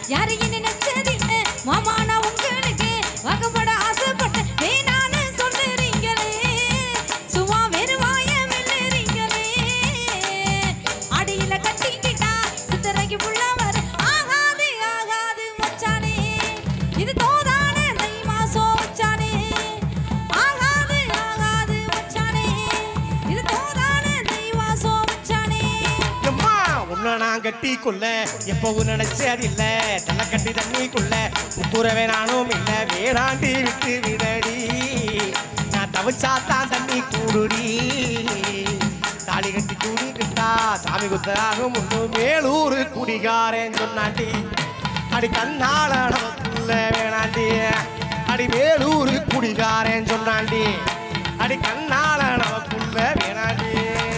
யாரையும் நினைச்சதில்ல மாமா நான் உங்களுக்கு வாக்கப்பட ஆசைப்பட்டேன் வேணான்னு சொல்லுறீங்களே சும்மா வெறுவாய மெல்லுறீங்களே அடியில கட்டிக்கிட்டா சித்தரைக்கு புள்ளவர் ஆகாது ஆகாது மச்சானே இது தோதான தை மாசம் மச்சானே ஆகாது ஆகாது மச்சானே இது தோதான தை மாசம் மச்சானே அம்மா உன்னை நான் கட்டிக்குள்ள எப்பவும் நினைச்சதில்ல தலை கட்டி தண்ணிக்குள்ள உப்புறவே நானும் இல்ல வேணாண்டி விட்டு விடடி நான் தவிச்சாத்தான் தண்ணி கூடுடி தாலி கட்டி கூடிக்கிட்டா சாமி குத்தாகும் முன்னு மேலூர் குடிகாரன் சொன்னாண்டி அடி கண்ணால நமக்குள்ள வேணாண்டி அடி மேலூர் குடிகாரன் சொன்னாண்டி அடி கண்ணால நமக்குள்ள வேணாண்டி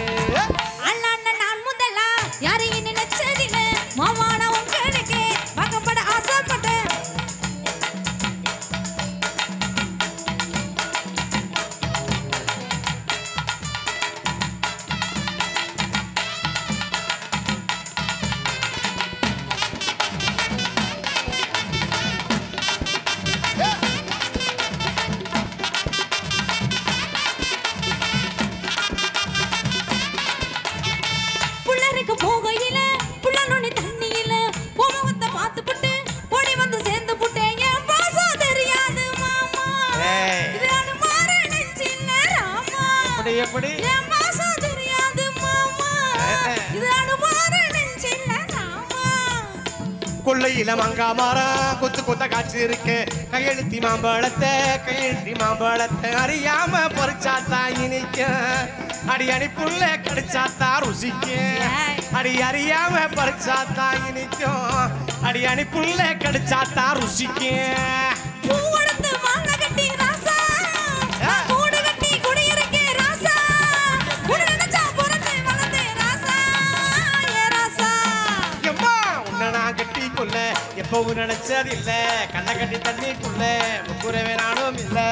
நான் முதல்ல யாரையும் நினைச்சதில்ல மாமா நான் உங்களுக்கு வாக்கப்பட ஆசைப்பட்டேன் புள்ளருக்கு போகையில புள்ளனோட தண்ணியில போமகத்தை பார்த்துப்புட்டு ஓடி வந்து சேர்ந்து புட்டேன் என் பாசம் தெரியாது மாமா இது அனுமார நெஞ்சில்ல ராமா எப்படி என் பாசம் தெரியாது மாமா இது அனுமார நெஞ்சில்ல ராமா கொள்ளையில மங்கா மரம் கொத்து கொத்த காய்ச்சி இருக்கு கையெழுத்தி மாம்பழத்தை அறியாம பொறிச்சாத்தான் இனிக்க அடி அணிப்புள்ள கடிச்சாத்தான் ருசிக்க அடி அறியாம பறிச்சாத்தான் இனிக்கும் அடி அணிப்புள்ள கடிச்சாத்தான் ருசிக்க பூவெடுத்து மாலை கட்டி ராசா கூடு கட்டி குடியிருக்கே ராசா குடு நினைச்சா பொறுத்து வளர்ந்தே ராசா ஏ ராசா எம்மா உன்னை நான் கட்டிக்குள்ள எப்பவும் நினைச்சதில்ல கண்ணை கட்டி தண்ணிக்குள்ள முக்குறவே நானும் இல்ல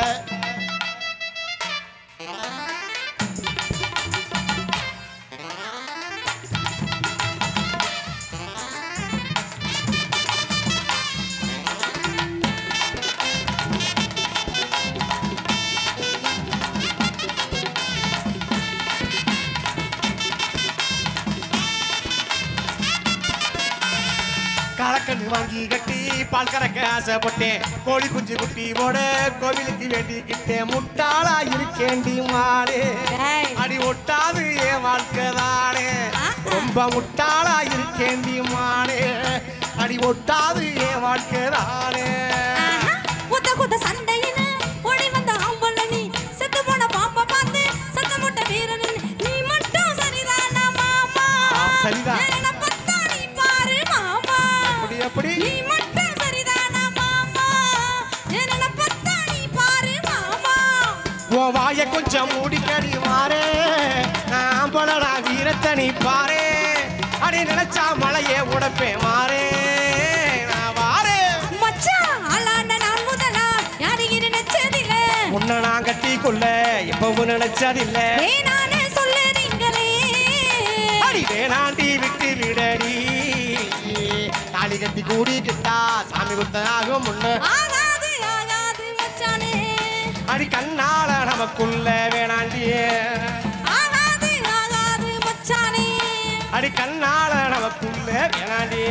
காலக்கண்ணு வாங்கி கட்டி பால் கறக்க ஆசைப்பட்டேன் கோழி குஞ்சு குட்டி போட கோவிலுக்கு வேண்டிக்கிட்டேன் முட்டாளா இருக்கேண்டி மாடே அடி ஒட்டாது என் வாழ்க்கை தானே ரொம்ப முட்டாளா இருக்கேண்டி மாடே அடி ஒட்டாது என் வாழ்க்கை தானே குத்த குத்த சண்டையின ஓடி வந்த ஆம்பள நீ செத்து போன பாப்ப பார்த்து சத்த முட்ட வீரன் நீ மட்டும் சரிதானா மாமா சரிதான் என்ன பத்தா நீ பாரு மாமா எப்படி நீ மட்டும் சரிதானா மாமா என்ன பத்தா நீ பாரு மாமா உன் வாய கொஞ்சம் மூடிக்கடி மாறே ஆம்பளடா வீரத்தை நீ பாரே அடி நினைச்சா மலையே உடப்பே மாறே நான் வாரே மச்சான் ஆளான நான் முதலா யாரையும் நினைச்சதில்ல உன்னை நான் கட்டிக்குள்ள எப்பவும் நினைச்சதில்ல வேணான்னு சொல்லுறீங்களே அடி வேணாண்டி விட்டு விடடி தாலி கட்டி கூடிக்கிட்டா சாமி குத்தாகும் முன்ன ஆகாது ஆகாது மச்சானே அடி கண்ணால நமக்குள்ள வேணாண்டியே ஆகாது ஆகாது மச்சானே அடி கண்ணால நமக்குள்ள வேணாண்டியே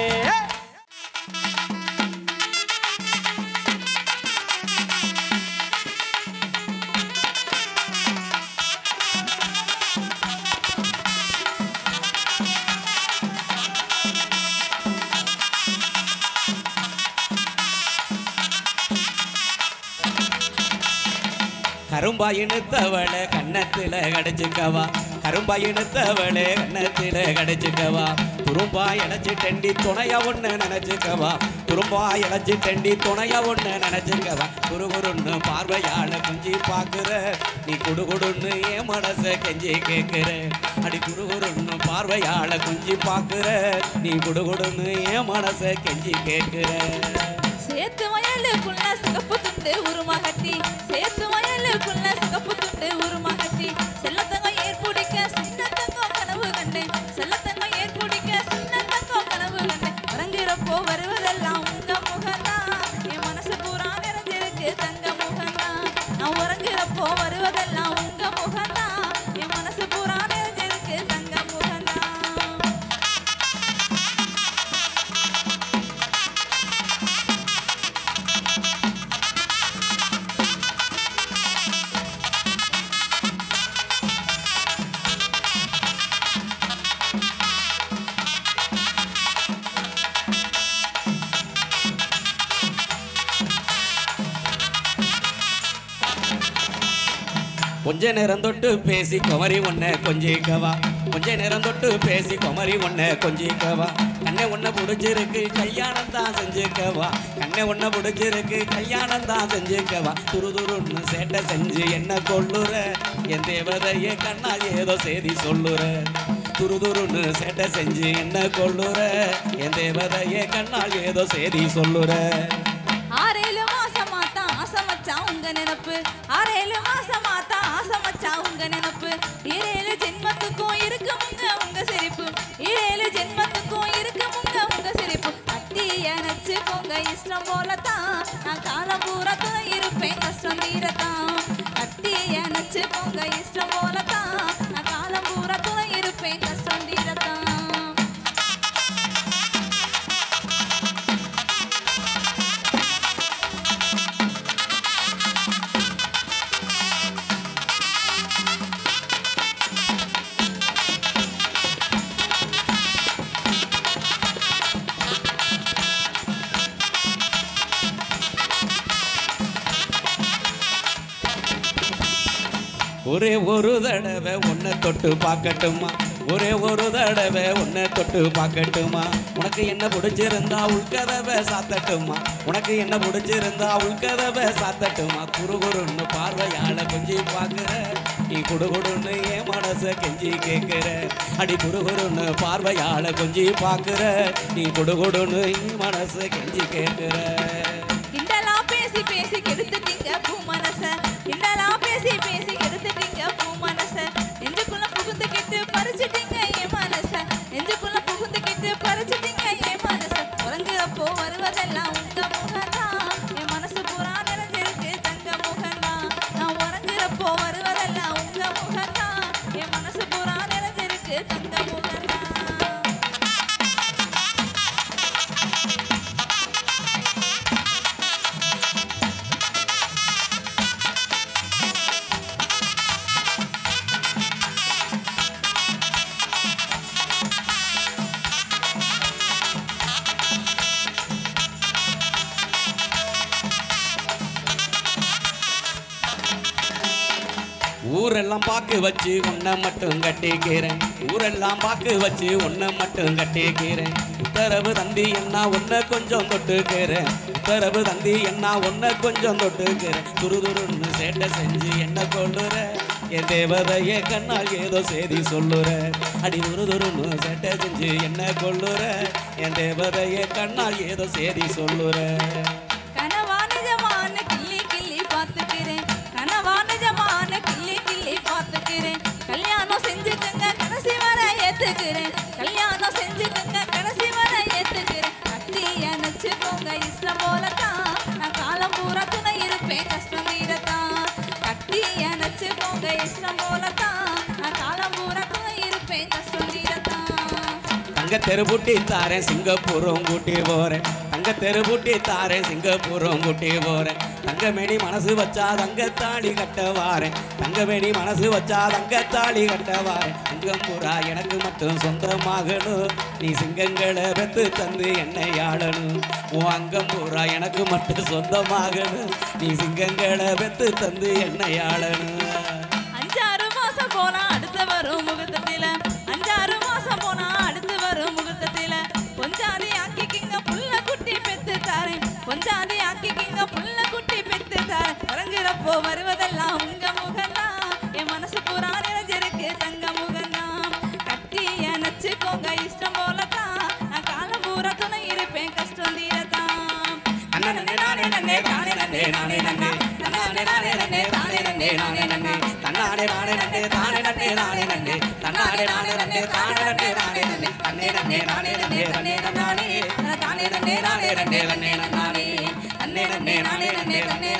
கரும்பா இழுத்தவளை கண்ணத்துல கடிச்சுக்கவா கரும்பா இழுத்தவளே கண்ணத்துல கடிச்சுக்கவா துரும்பா இழைச்சி டெண்டி துணையா ஒண்ணு நினைச்சுக்கவா துரும்பா இழைச்சி டெண்டி துணையா ஒண்ணு நினைச்சுக்கவா குறுகுருன்னு பார்வையால குஞ்சி பாக்குற நீ குடுகுடுன்னு என் மனச கெஞ்சி கேட்கிற அடி குறுகுருன்னு பார்வையால குஞ்சி பாக்குற நீ குடுகுடுன்னு என் மனச கெஞ்சி கேட்கிற சேத்து வயலுக்குள்ள சிகப்பு துண்டு உருமாகட்டி சேத்து வயலுக்குள்ள சிகப்பு துண்டு உருமாகட்டி செல்லத்தங்க ஏற்புடிக்க சின்ன தங்கம் கனவு கண்டேன் செல்லத்தங்க ஏற்புடிக்க சின்ன தங்கம் கனவு கண்டேன் உறங்குறப்போ வருவதல்ல கொஞ்ச நேரம் தொட்டு பேசி குமரி ஒன்ன கொஞ்சிக்கவா கொஞ்ச நேரம் தொட்டு பேசி குமரி ஒன்ன கொஞ்சிக்கவா கண்ணை ஒன்ன பிடிச்சிருக்கு கல்யாணம் தான் செஞ்சுக்கவா கண்ணை ஒன்ன பிடிச்சிருக்கு கல்யாணம் தான் செஞ்சுக்கவா துருதுருன்னு சேட்டை செஞ்சு என்ன கொள்ளுற என் தேவதையே கண்ணால் ஏதோ செய்தி சொல்லுற துருதுருன்னு சேட்டை செஞ்சு என்ன கொள்ளுற என் தேவதையே கண்ணால் ஏதோ செய்தி சொல்லுற 6-7 மாசமா தான் ஆசை மச்சான் உங்க நினைப்பு 6-7 மாசமா தான் ஆசை மச்சான் உங்க நினைப்பு 7 ஜென்மத்துக்கும் இருக்குமுங்க உங்க சிரிப்பு 7 ஜென்மத்துக்கும் இருக்குமுங்க உங்க சிரிப்பு கட்டி அணைச்சுக்கோங்க இஷ்டம் போலத்தான் நான் காலம் பூரா துணை இருப்பேன் கஷ்டம் தீரத்தான் கட்டி அணைச்சுக்கோங்க இஷ்டம் போலத்தான் நான் காலம் பூரா துணை இருப்பேன் கஷ்டம் தீரத்தான் ஒரே ஒரு தடவை உன்னை தொட்டு பார்க்கட்டுமா ஒரே ஒரு தடவை உன்னை தொட்டு பார்க்கட்டுமா உனக்கு என்ன பிடிச்சிருந்தா உள்கதவை சாத்தட்டுமா உனக்கு என்ன பிடிச்சிருந்தா உள்கதவை சாத்தட்டுமா குறுகுறுன்னு பார்வையால கொஞ்சி பார்க்குற நீ குடுகுடுன்னு என் மனசை கெஞ்சி கேட்குற அடி குறுகுறுன்னு பார்வையால கொஞ்சி பார்க்குற நீ குடுகுடுன்னு என் மனசை கெஞ்சி கேட்குற இண்டெல்லாம் பேசி பேசி கெடுத்துட்டீங்க பூ மனச இண்டெல்லாம் பேசி பேசி கெடுத்துட்டீங்க பூ மனச நெஞ்சுக்குள்ள புகுந்துக்கிட்டு பறிச்சிட்டீங்க என் மனச நெஞ்சுக்குள்ள புகுந்துக்கிட்டு பறிச்சிட்டீங்க என் மனச உறங்குறப்போ வருவதெல்லாம் உங்க முகம்தான் என் மனசு பூரா நிறைஞ்சிருக்கு தங்க முகம்தான் நான் உறங்குறப்போ வருவதெல்லாம் உங்க முகம்தான் என் மனசு பூரா நிறைஞ்சிருக்கு தங்க முகம்தான் ஊரெல்லாம் பாக்கு வச்சு உன்னை மட்டும் கட்டிக்கிறேன் ஊரெல்லாம் பாக்கு வச்சு உன்னை மட்டும் கட்டிக்கிறேன் உத்தரவு தந்தி என்ன உன்னை கொஞ்சம் தொட்டுக்கிறேன் உத்தரவு தந்தி என்ன உன்னை கொஞ்சம் தொட்டுக்கிறேன் துருதுருன்னு சேட்டை செஞ்சு என்ன கொள்ளுற என் தேவதையே கண்ணால் ஏதோ செய்தி சொல்லுற அடி துருதுருன்னு சேட்டை செஞ்சு என்ன கொள்ளுற என் தேவதையே கண்ணால் ஏதோ செய்தி சொல்லுற கனவா நிஜமான கிள்ளி கிள்ளி பார்த்துக்கிறேன் கனவா நிஜமான கிள்ளி கிள்ளி பார்த்துக்கிறேன் கல்யாணம் செஞ்சுக்கங்க கடைசி வரை ஏத்துக்கிறேன் கல்யாணம் செஞ்சுக்கங்க கடைசி வரை ஏத்துக்கிறேன் கட்டி அணைச்சுக்கோங்க இஷ்டம் போலத்தான் நான் காலம் பூரா துணை இருப்பேன் கஷ்டம் தீரத்தான் கட்டி அணைச்சுக்கோங்க இஷ்டம் போலத்தான் நான் காலம் பூரா துணை இருப்பேன் கஷ்டம் தீரத்தான் தங்க தெருபூட்டி தாரேன் சிங்கப்பூரும் கூட்டி போறேன் தங்க தெருபூட்டி தாரேன் சிங்கப்பூரும் கூட்டி போறேன் தங்கமேனி மனசு வச்சா தங்கத்தாளி கட்ட வாரேன் தங்கமேனி மனசு வச்சா தங்கத்தாளி கட்ட வாரேன் சிங்கம்பூரா எனக்கு மட்டும் சொந்தமாகணும் நீ சிங்கங்களை பெத்து தந்து என்னை ஆளணும் உன் அங்கம்பூரா எனக்கு மட்டும் சொந்தமாகணும் நீ சிங்கங்களை பெத்து தந்து என்னை ஆளணும் 5-6 மாசம் போனா அடுத்து வரும் முகூர்த்தத்தில 5-6 மாசம் போனா அடுத்து வரும் முகூர்த்தத்தில கொஞ்சாதி ஆக்கிக்கிங்க புள்ள குட்டி பெத்து தாரேன் கொஞ்சாதி ஆக்கிக்கிங்க புள்ள குட்டி பெத்து தாரேன் உறங்குறப்போ வருவதெல்லாம் உங்க முகம்தான் என் மனசு பூரா நிறைஞ்சிருக்கு தங்க முகம்தான் கட்டி அணைச்சுக்கோங்க இஷ்டம் போலத்தான் நான் காலம் பூரா துணை இருப்பேன் கஷ்டம் தீரத்தான் நானே நானே நன்னே தானே நன்னே நானே நன்னே தன்னானே நானே நன்னே தானே நன்னே நானே நன்னே தன்னானே நானே நன்னே தானே நன்னே நானே நன்னே தன்னானே நானே நன்னே தானே நன்னே நானே நன்னே தன்னே நன்னே நானே நன்னே தன்னே நன்னானே தானே நன்னே நானே நன்னே நன்னே நன்னானே தன்னே நன்னே நானே நன்னே தன்னே